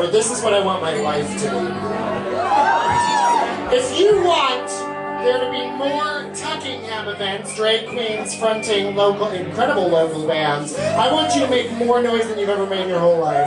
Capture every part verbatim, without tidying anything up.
whatever. This is what I want my life to be. If you want there to be more Tuckingham events, drag queens fronting local, incredible local bands, I want you to make more noise than you've ever made in your whole life.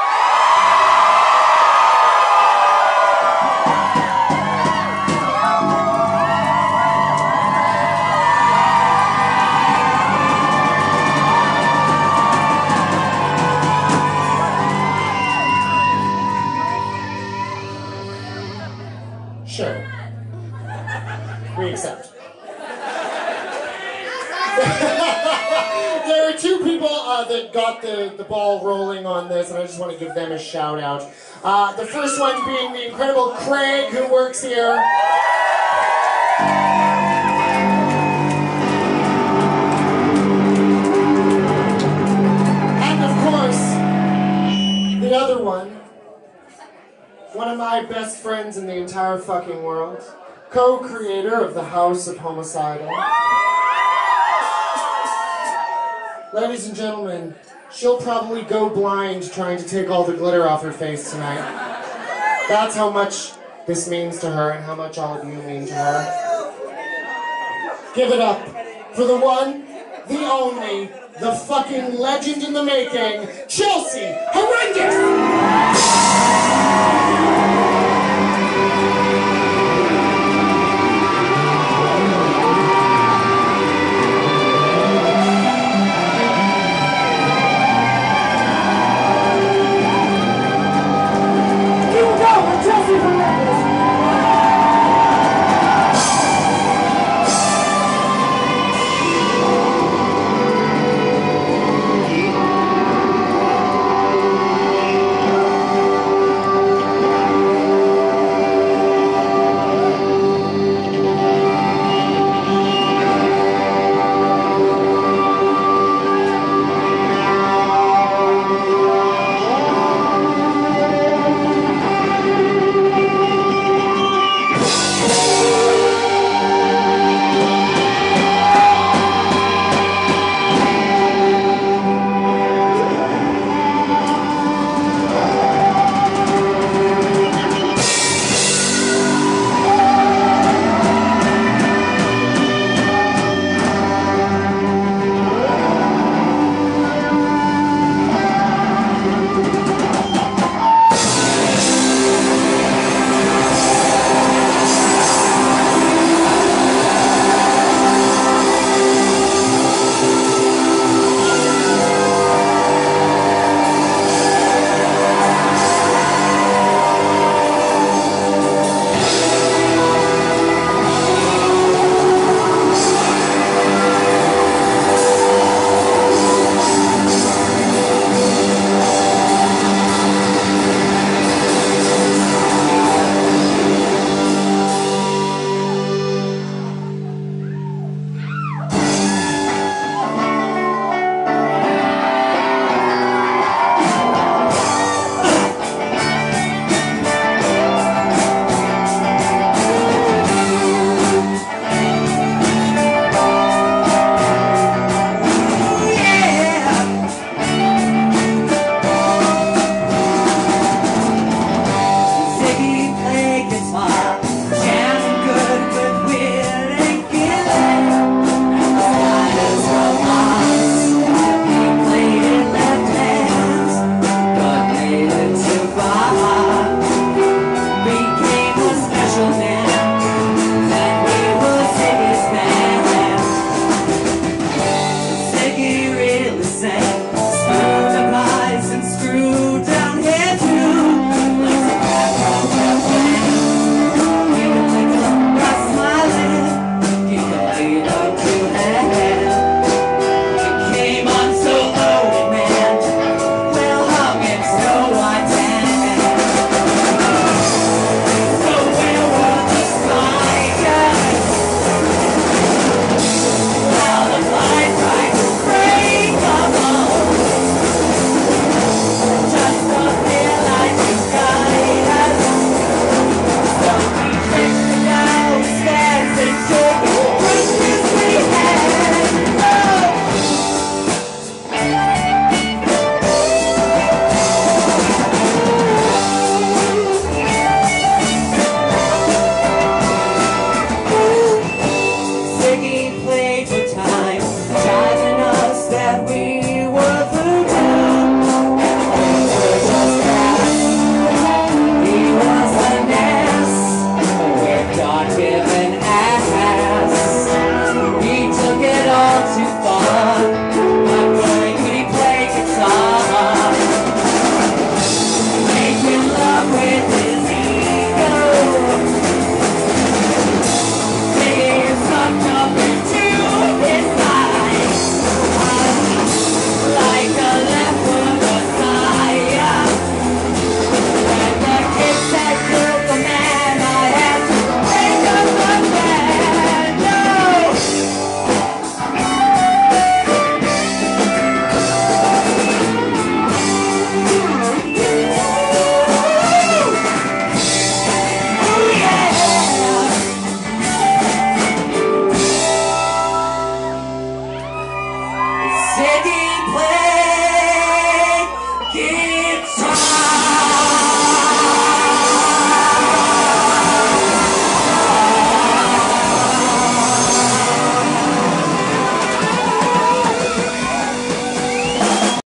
Sure. We accept. There are two people uh, that got the, the ball rolling on this, and I just want to give them a shout out. Uh, the first one being the incredible Craig, who works here. And of course, the other one. One of my best friends in the entire fucking world. Co-creator of the House of Homicidal. Ladies and gentlemen, she'll probably go blind trying to take all the glitter off her face tonight. That's how much this means to her and how much all of you mean to her. Give it up for the one, the only, the fucking legend in the making, Chelsea Horrendous!